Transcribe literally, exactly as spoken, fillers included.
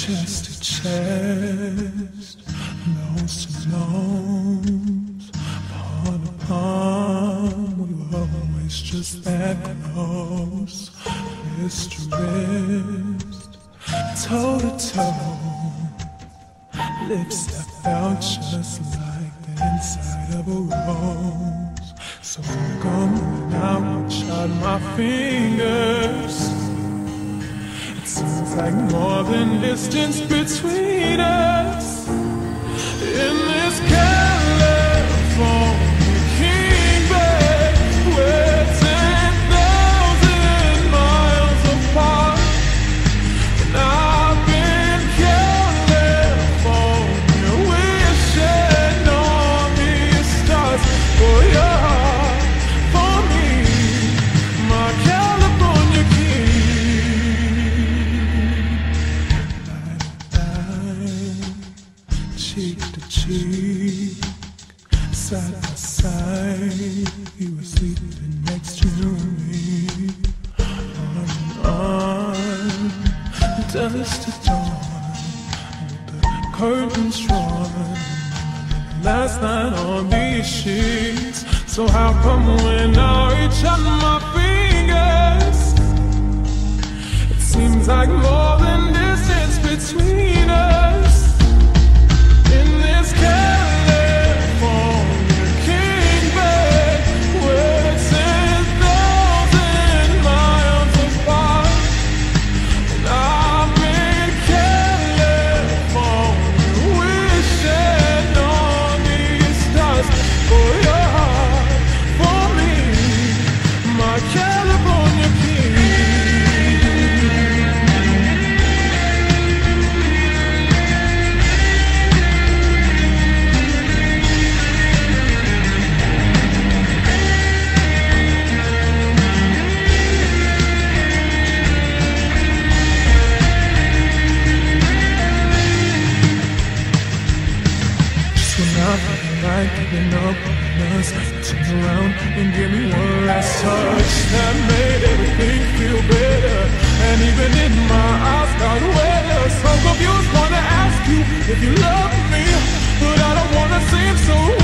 chest to chest, nose to nose, palm to palm. We were always just that close, wrist to wrist, toe to toe, lips that felt just like the inside of a rose. So come when I reach out my fingers, it seems like more than distance between us. In this California king bed, we're ten thousand miles apart, and I've been California wishing on these stars for your heart, for me, my California king. Cheek to cheek, side by side, you were sleeping next to me. On and on, dusk to dawn, with the curtains drawn. Last night on these sheets, so how come when I reach out my fingers, it seems like more than distance between us. In this California king bed, we're ten thousand miles apart, and I've been California wishing on these stars for your heart, for me, my California king. Like giving up on us, turn around and give me one last touch that made everything feel better, and even in my eyes got wetter. So confused, wanna ask you if you love me, but I don't wanna seem so